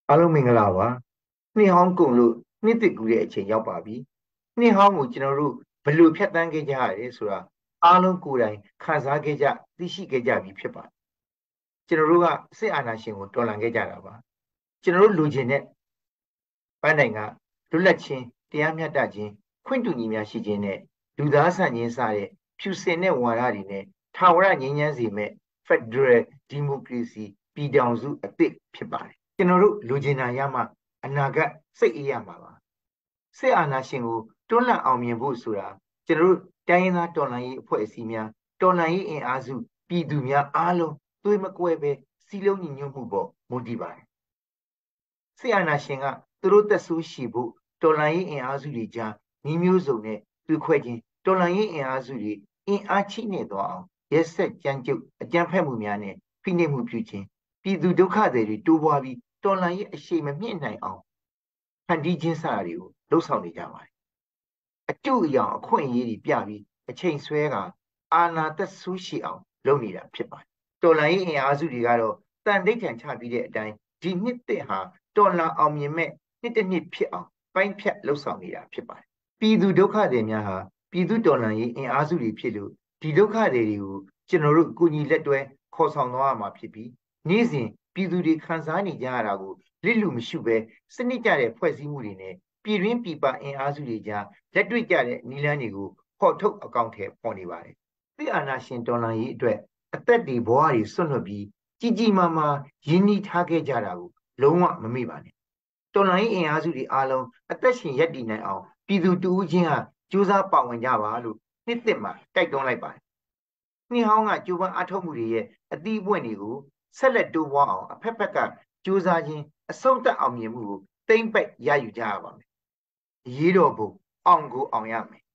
အားလုံးမင်္ဂလာပါနှစ်ဟောင်းကုန်လို့နှစ်တစ်ကူတဲ့အချိန်ရောက်ပါပြီနှစ်ဟောင်းကိုကျွန်တော်တို့ဘယ်လိုဖြတ်သန်းခဲ့ကြရလဲဆိုတာအားလုံးကိုယ်တိုင်ခံစားခဲ့ကြသိရှိခဲ့ကြပြီဖြစ်ပါတယ်ကျွန်တော်တို့ကစစ်အာဏာရှင်ကိုတော်လှန်ခဲ့ကြတာပါကျွန်တော်တို့လူချင်းတဲ့ပန်းတိုင်ကလွတ်လပ်ခြင်းတရားမျှတခြင်းခွင့်တူညီများရှိခြင်းနဲ့လူသားဆန်ခြင်းစတဲ့ဖြူစင်တဲ့ဝါဒတွေနဲ့ထာဝရငြိမ်းချမ်းစေမဲ့ Federal Democracy ပြည်ထောင်စုအသစ်ဖြစ်ပါတယ်ကျွန်တော်တို့လူချင်းတာရမှအနာဂတ်စိတ်အေးရမှာပါစစ်အာဏာရှင်ကိုတွန်းလှန်အောင်မြင်ဖို့ဆိုတာကျွန်တော်တို့တိုင်းရင်းသားတော်လှန်ရေးအဖွဲ့အစည်းများတော်လှန်ရေးအင်အားစုပြည်သူများအားလုံးသွေးမကွဲပဲစီလုံးညီညွတ်မှုပေါ်မူတည်ပါတယ်စစ်အာဏာရှင်ကသူတို့သက်ဆိုးရှည်ဖို့တော်လှန်ရေးအင်အားစုတွေကြားညီမျိုးစုံနဲ့သူခွဲခြင်းတော်လှန်ရေးအင်အားစုတွေအင်အားချိနေသွားအောင်ရက်ဆက်ကြမ်းကြုတ်အကြမ်းဖက်မှုများနဲ့ဖိနှိပ်မှုပြုခြင်းပြည်သူဒုက္ခတွေတိုးပွားပြီးတော်လှန်ရေးအရှိန်မမြင့်နိုင်အောင်ဖန်တီးခြင်းစတာတွေကိုလှုပ်ဆောင်နေကြပါတယ်အကျို့အယောင်အခွင့်အရေးတွေပြပြီးအချိန်ဆွဲကအာဏာသက်ဆိုးရှည်အောင်လုပ်နေတာဖြစ်ပါတယ်တော်လှန်ရေးအင်အားစုတွေကတော့တန်တိတ်ထန်ချပြီးတဲ့အတိုင်းဒီနှစ်သစ်ဟာတော်လှန်အောင်မြင်မဲ့နှစ်တစ်နှစ်ဖြစ်အောင်ပိုင်းဖြတ်လှုပ်ဆောင်နေတာဖြစ်ပါတယ်ပြည်သူဒုက္ခတွေများဟာပြည်သူတော်လှန်ရေးအင်အားစုတွေဖြစ်လို့ဒီဒုက္ခတွေကိုကျွန်တော်တို့ကိုညီလက်တွဲခေါ်ဆောင်သွားရမှာဖြစ်ပြီးနေ့စဉ်ပြည်သူတွေခံစားနေကြရတာကိုလစ်လူမရှိပဲစနစ်ကျတဲ့ဖွဲ့စည်းမှုတွေနဲ့ပြည်တွင်းပြည်ပအင်အားစုတွေကြားလက်တွေ့ကျတဲ့နည်းလမ်းတွေကိုဖော်ထုတ်အကောင့်ထဲပေါ်နေပါတယ်။ပြည်အာဏာရှင်တော်လှန်ရေးအတွက်အသက်တွေဘဝတွေဆွတ်လွတ်ပြီးကြီးကြီးမားမားရင်းနှီးထားခဲ့ကြတာကိုလုံးဝမမေ့ပါနဲ့။တော်လှန်ရေးအင်အားစုတွေအားလုံးအသက်ရှင်ရပ်တည်နိုင်အောင်ပြည်သူတူဦးချင်းဟာကြိုးစားပါဝင်ကြပါလို့နှစ်သစ်မှာတိုက်တွန်းလိုက်ပါတယ်။နှစ်ဟောင်းကကြိုးပမ်းအားထုတ်မှုတွေရဲ့အသီးအပွင့်တွေကိုဆက်လက်တိုးပွားအောင်အဖက်ဖက်ကကြိုးစားခြင်းအဆုံးသတ်အောင်မြင်မှုကိုတိမ့်ပိတ်ရယူကြရပါမယ်။အရေးတော်ပုံအောင်ကိုအောင်ရမယ်